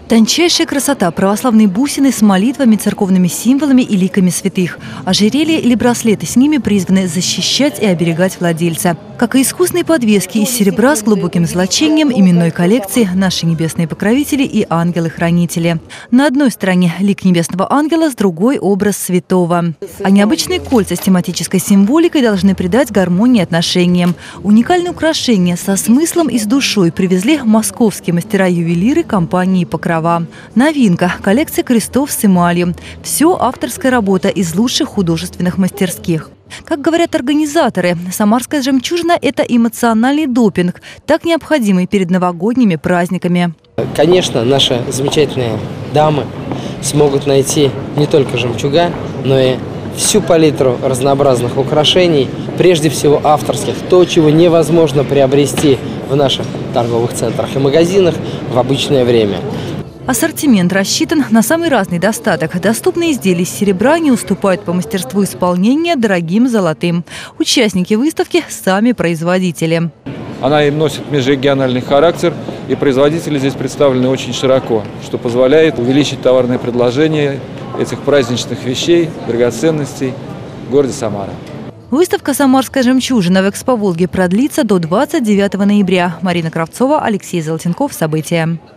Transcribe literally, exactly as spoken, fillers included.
Тончайшая красота, православные бусины с молитвами, церковными символами и ликами святых. Ожерелья или браслеты с ними призваны защищать и оберегать владельца. Как и искусные подвески из серебра с глубоким золочением именной коллекции «Наши небесные покровители» и «Ангелы-хранители». На одной стороне лик небесного ангела, с другой – образ святого. А необычные кольца с тематической символикой должны придать гармонии отношениям. Уникальные украшения со смыслом и с душой привезли московские мастера-ювелиры компании «Покрова». Новинка – коллекция крестов с эмалью. Все авторская работа из лучших художественных мастерских. Как говорят организаторы, самарская жемчужина – это эмоциональный допинг, так необходимый перед новогодними праздниками. Конечно, наши замечательные дамы смогут найти не только жемчуга, но и всю палитру разнообразных украшений, прежде всего авторских, то, чего невозможно приобрести в наших торговых центрах и магазинах в обычное время. Ассортимент рассчитан на самый разный достаток. Доступные изделия из серебра не уступают по мастерству исполнения дорогим золотым. Участники выставки – сами производители. Она и носит межрегиональный характер, и производители здесь представлены очень широко, что позволяет увеличить товарное предложение этих праздничных вещей, драгоценностей в городе Самара. Выставка «Самарская жемчужина» в Экспо Волге продлится до двадцать девятого ноября. Марина Кравцова, Алексей Золотенков. События.